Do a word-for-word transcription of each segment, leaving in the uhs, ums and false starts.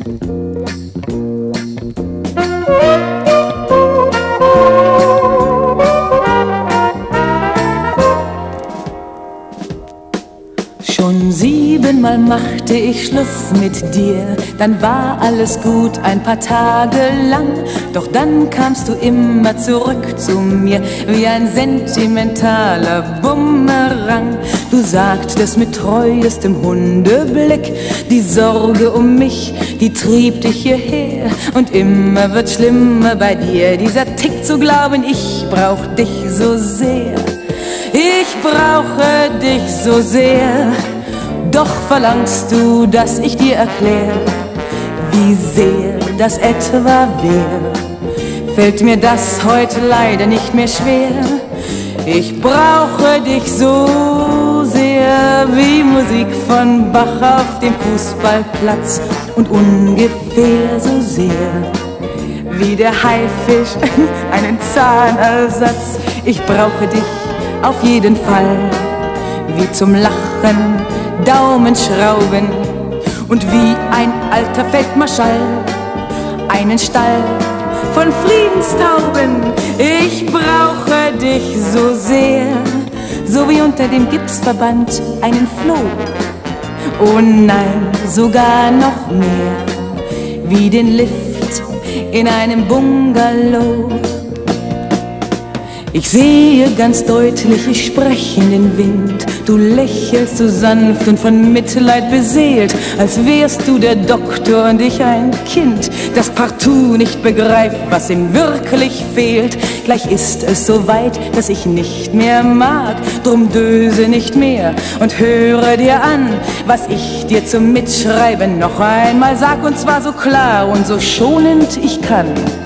Schon siebenmal machte ich Schluss mit dir, dann war alles gut ein paar Tage lang. Doch dann kamst du immer zurück zu mir, wie ein sentimentaler Bumerang. Du sagtest mit treuestem Hundeblick, die Sorge um mich, die trieb dich hierher. Und immer wird schlimmer bei dir, dieser Tick zu glauben, ich brauch dich so sehr. Ich brauche dich so sehr, doch verlangst du, dass ich dir erklär, wie sehr das etwa wär. Fällt mir das heute leider nicht mehr schwer. Ich brauche dich so sehr, wie Musik von Bach auf dem Fußballplatz, und ungefähr so sehr wie der Haifisch einen Zahnersatz. Ich brauche dich auf jeden Fall, wie zum Lachen Daumenschrauben und wie ein alter Feldmarschall einen Stall von Friedenstauben. Ich brauche dich so sehr, so wie unter dem Gipsverband einen Floh. Oh nein, sogar noch mehr, wie den Lift in einem Bungalow. Ich sehe ganz deutlich, ich spreche in den Wind. Du lächelst so sanft und von Mitleid beseelt, als wärst du der Doktor und ich ein Kind, das partout nicht begreift, was ihm wirklich fehlt. Gleich ist es so weit, dass ich nicht mehr mag, drum döse nicht mehr und höre dir an, was ich dir zum Mitschreiben noch einmal sag, und zwar so klar und so schonend ich kann.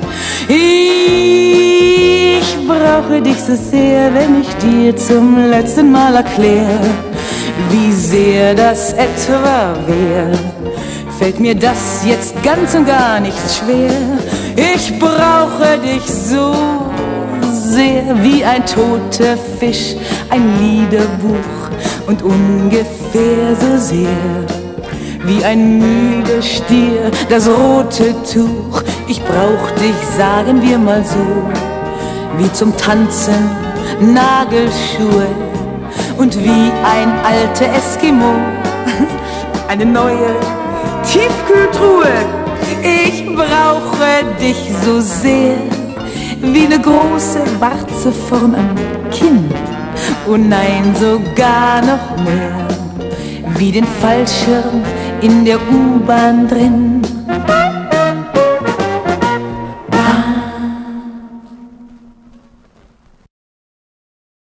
Ich brauche dich so sehr, wenn ich dir zum letzten Mal erkläre, wie sehr das etwa wär. Fällt mir das jetzt ganz und gar nicht schwer. Ich brauche dich so sehr, wie ein toter Fisch ein Liederbuch, und ungefähr so sehr wie ein müder Stier das rote Tuch. Ich brauch dich, sagen wir mal so, wie zum Tanzen Nagelschuhe, und wie ein alter Eskimo eine neue Tiefkühltruhe. Ich brauche dich so sehr, wie eine große Warze vorn am Kinn. Oh nein, sogar noch mehr, wie den Fallschirm in der U-Bahn drin.